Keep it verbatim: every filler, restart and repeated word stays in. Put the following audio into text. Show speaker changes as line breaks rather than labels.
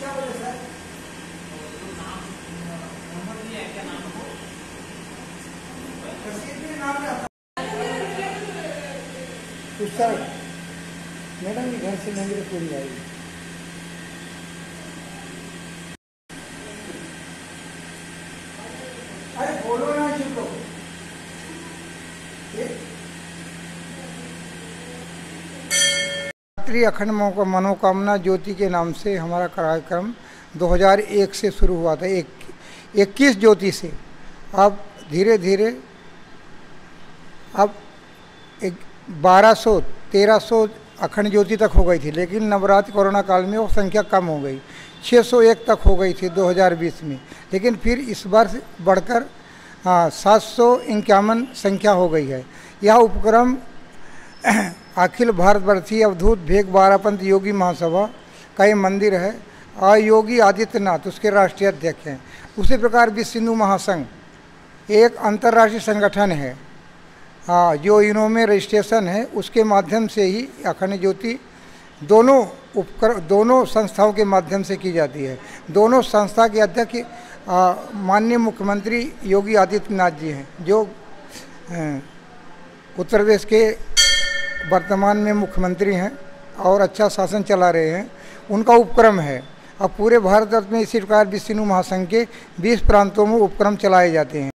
क्या बोले सर? रसीद में नाम रहता तो सर मैडम के घर से नहीं पूरी आई। अरे बोलो ना चुप। रात्रि अखंड मनोकामना ज्योति के नाम से हमारा कार्यक्रम दो हज़ार एक से शुरू हुआ था, एक इक्कीस ज्योति से। अब धीरे धीरे अब एक बारह सौ तेरह सौ अखंड ज्योति तक हो गई थी, लेकिन नवरात्र कोरोना काल में वो संख्या कम हो गई, छः सौ एक तक हो गई थी दो हज़ार बीस में। लेकिन फिर इस बार बढ़कर हाँ सात सौ इक्यावन संख्या हो गई है। यह उपक्रम अखिल भारतवर्षीय अवधूत भेग बारापंथ योगी महासभा का ये मंदिर है और योगी आदित्यनाथ उसके राष्ट्रीय अध्यक्ष हैं। उसी प्रकार विश्व हिंदू महासंघ एक अंतर्राष्ट्रीय संगठन है हाँ, जो इनों में रजिस्ट्रेशन है, उसके माध्यम से ही अखंड ज्योति दोनों उपकर दोनों संस्थाओं के माध्यम से की जाती है। दोनों संस्था के अध्यक्ष माननीय मुख्यमंत्री योगी आदित्यनाथ जी हैं, जो उत्तर प्रदेश के वर्तमान में मुख्यमंत्री हैं और अच्छा शासन चला रहे हैं। उनका उपक्रम है। अब पूरे भारतवर्ष में इसी प्रकार विश्व हिंदू महासंघ के बीस प्रांतों में उपक्रम चलाए जाते हैं।